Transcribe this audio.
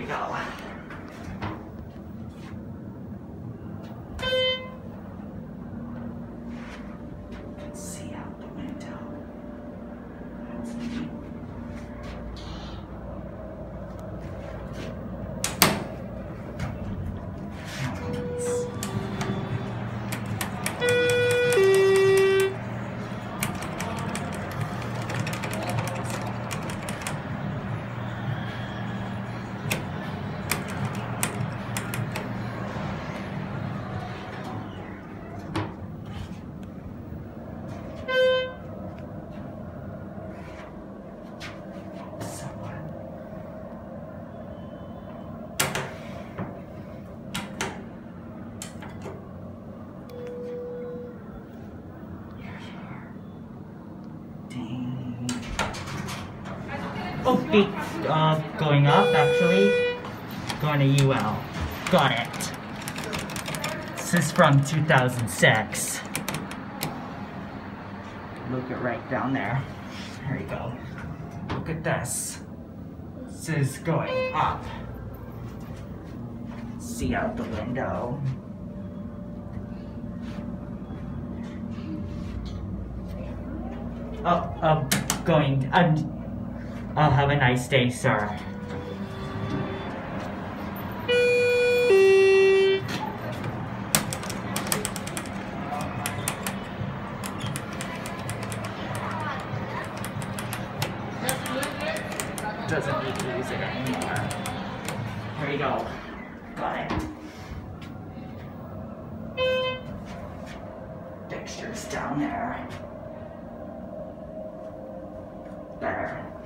go. See out the window. Oh, going up actually. Going to UL. Got it. This is from 2006. Look at right down there. There you go. Look at this. This is going up. See out the window. Oh, I'll have a nice day, sir. Doesn't need to use it anymore. Here you go. Got it. Fixtures down there. Better.